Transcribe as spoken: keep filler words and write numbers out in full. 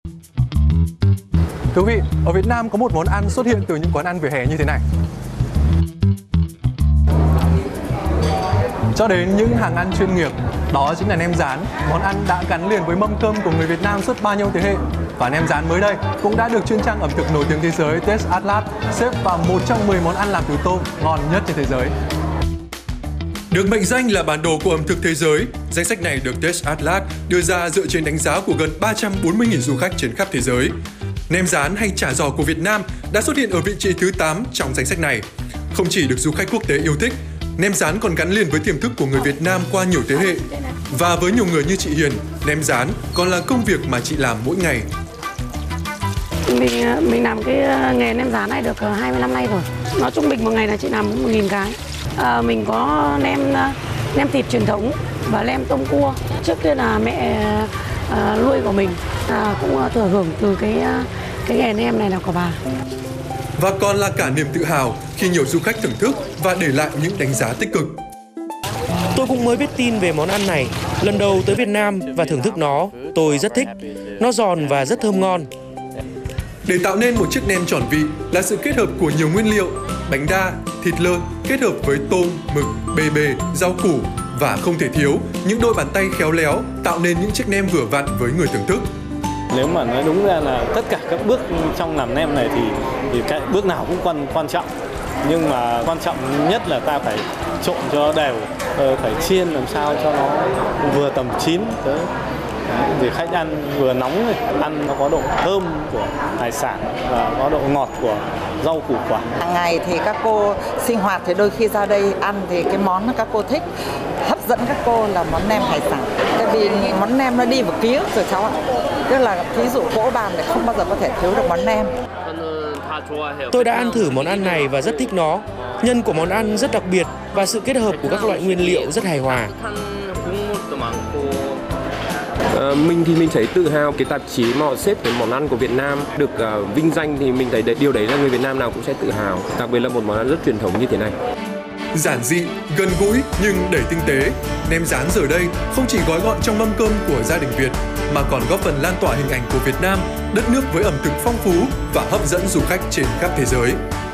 Thưa quý vị, ở Việt Nam có một món ăn xuất hiện từ những quán ăn vỉa hè như thế này. Cho đến những hàng ăn chuyên nghiệp, đó chính là nem rán, món ăn đã gắn liền với mâm cơm của người Việt Nam suốt bao nhiêu thế hệ. Và nem rán mới đây cũng đã được chuyên trang ẩm thực nổi tiếng thế giới Taste Atlas xếp vào một trong mười món ăn làm từ tôm ngon nhất trên thế giới. Được mệnh danh là bản đồ của ẩm thực thế giới, danh sách này được Taste Atlas đưa ra dựa trên đánh giá của gần ba trăm bốn mươi nghìn du khách trên khắp thế giới. Nem rán hay chả giò của Việt Nam đã xuất hiện ở vị trí thứ tám trong danh sách này. Không chỉ được du khách quốc tế yêu thích, nem rán còn gắn liền với tiềm thức của người Việt Nam qua nhiều thế hệ. Và với nhiều người như chị Hiền, nem rán còn là công việc mà chị làm mỗi ngày. Mình mình làm cái nghề nem rán này được hai mươi năm nay rồi. Nói trung bình một ngày là chị làm một nghìn cái. À, mình có nem nem thịt truyền thống và nem tôm cua. Trước kia là mẹ à, nuôi của mình à, cũng thừa hưởng từ cái cái nghề nem này là của bà. Và còn là cả niềm tự hào khi nhiều du khách thưởng thức và để lại những đánh giá tích cực. Tôi cũng mới biết tin về món ăn này, lần đầu tới Việt Nam và thưởng thức nó, tôi rất thích. Nó giòn và rất thơm ngon. Để tạo nên một chiếc nem tròn vị là sự kết hợp của nhiều nguyên liệu, bánh đa, thịt lợn kết hợp với tôm, mực, bề bề, rau củ và không thể thiếu những đôi bàn tay khéo léo tạo nên những chiếc nem vừa vặn với người thưởng thức. Nếu mà nói đúng ra là tất cả các bước trong làm nem này thì, thì cái bước nào cũng quan quan trọng. Nhưng mà quan trọng nhất là ta phải trộn cho đều, phải chiên làm sao cho nó vừa tầm chín tới để khách ăn vừa nóng, ăn nó có độ thơm của hải sản và có độ ngọt của rau củ quả. Hàng ngày thì các cô sinh hoạt thì đôi khi ra đây ăn thì cái món các cô thích, hấp dẫn các cô là món nem hải sản. Tại vì món nem nó đi vào ký ức rồi cháu ạ. Tức là ví dụ cỗ bàn thì không bao giờ có thể thiếu được món nem. Tôi đã ăn thử món ăn này và rất thích nó. Nhân của món ăn rất đặc biệt và sự kết hợp của các loại nguyên liệu rất hài hòa. À, mình thì mình thấy tự hào cái tạp chí mà họ xếp cái món ăn của Việt Nam được uh, vinh danh thì mình thấy điều đấy là người Việt Nam nào cũng sẽ tự hào. Đặc biệt là một món ăn rất truyền thống như thế này. Giản dị, gần gũi nhưng đầy tinh tế, nem rán giờ đây không chỉ gói gọn trong mâm cơm của gia đình Việt mà còn góp phần lan tỏa hình ảnh của Việt Nam, đất nước với ẩm thực phong phú và hấp dẫn du khách trên khắp thế giới.